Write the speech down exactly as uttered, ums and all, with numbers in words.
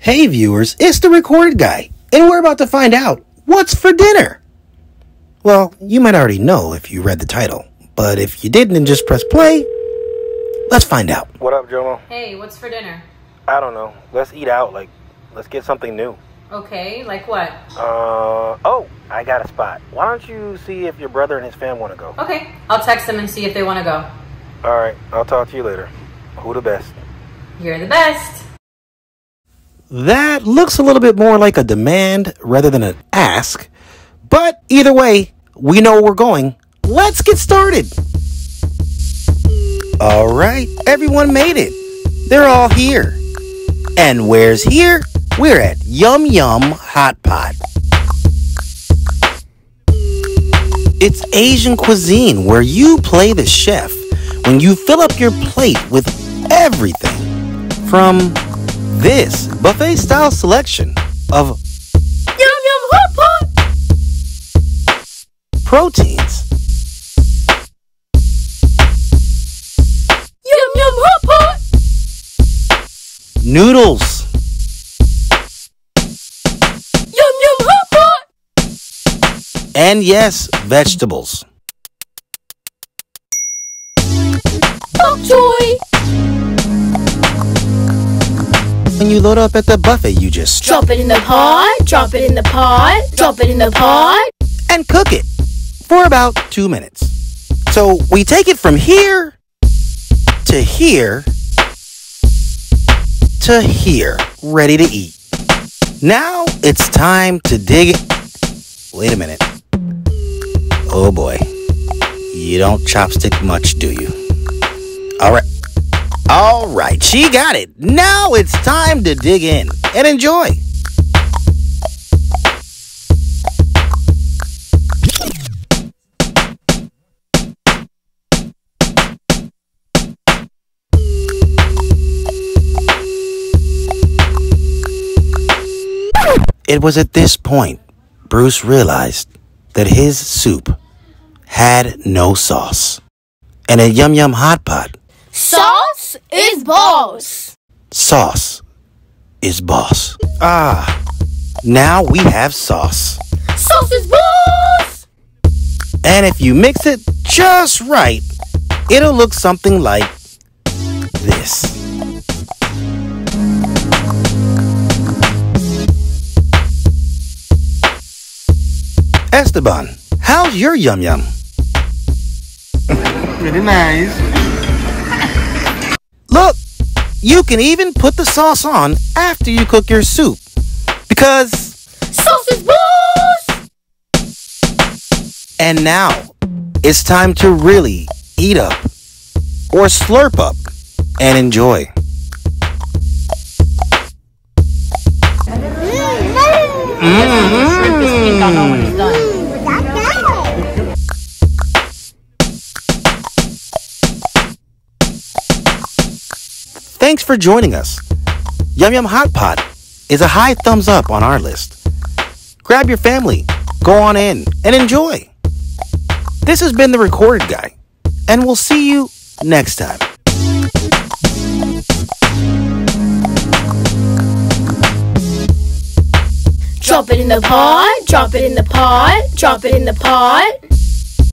Hey viewers, it's the Recorded Guy, and we're about to find out what's for dinner. Well, you might already know if you read the title, but if you didn't and just press play, let's find out. What up, Jomo? Hey, what's for dinner? I don't know. Let's eat out. Like, let's get something new. Okay, like what? Uh, oh, I got a spot. Why don't you see if your brother and his fam want to go? Okay, I'll text them and see if they want to go. All right, I'll talk to you later. Who the best? You're the best. That looks a little bit more like a demand rather than an ask, but either way, we know where we're going. Let's get started. All right, everyone made it. They're all here. And where's here? We're at Yum Yum Hot Pot. It's Asian cuisine where you play the chef when you fill up your plate with everything from this buffet-style selection of Yum Yum Hot Pot proteins, Yum Yum Hot Pot noodles, Yum Yum Hot Pot and yes, vegetables. Bok choy. When you load up at the buffet, you just Drop it in the pot, drop it in the pot, drop it in the pot. and cook it for about two minutes. So we take it from here to here to here, ready to eat. Now it's time to dig it. Wait a minute. Oh boy. You don't chopstick much, do you? All right. All right, she got it. Now it's time to dig in and enjoy. It was at this point Bruce realized that his soup had no sauce. And a Yum Yum Hot Pot, Sauce is boss. sauce is boss. Ah, now we have sauce. Sauce is boss. And if you mix it just right, it'll look something like this. Esteban, how's your Yum Yum? Pretty nice. Look, you can even put the sauce on after you cook your soup. Because, Sauce is boss. and now, it's time to really eat up or slurp up and enjoy. Shrimp is pink, I'll know when it's done. Thanks for joining us. Yum Yum Hot Pot is a high thumbs up on our list. Grab your family, go on in, and enjoy. This has been the Recorded Guy, and we'll see you next time. Drop it in the pot, drop it in the pot, drop it in the pot.